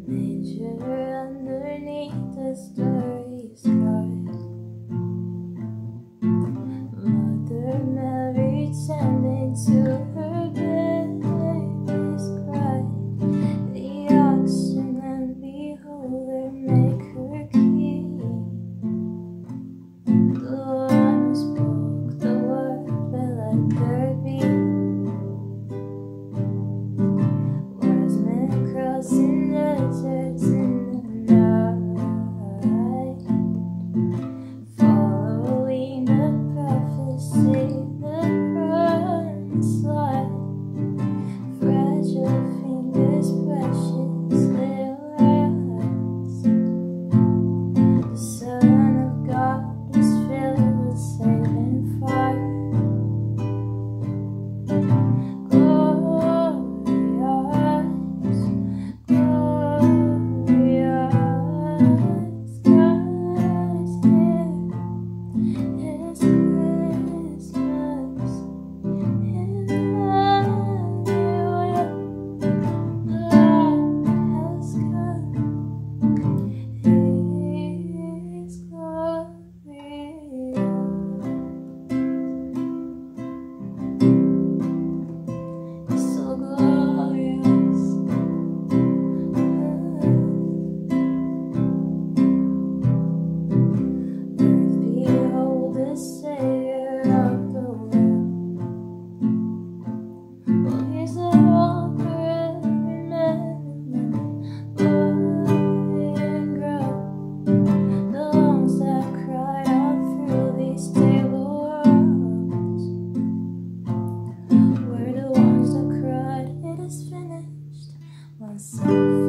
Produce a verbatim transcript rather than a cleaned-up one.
Nature underneath the starry sky. Mother Mary tending to her baby's cry. The oxen and beholder make her king. The one spoke the word, but let there be. Wise men crossing deserts in the night, following the prophecy, the promised light. Fragile fingers, precious little hands. The Son of God is filled with saving fire. So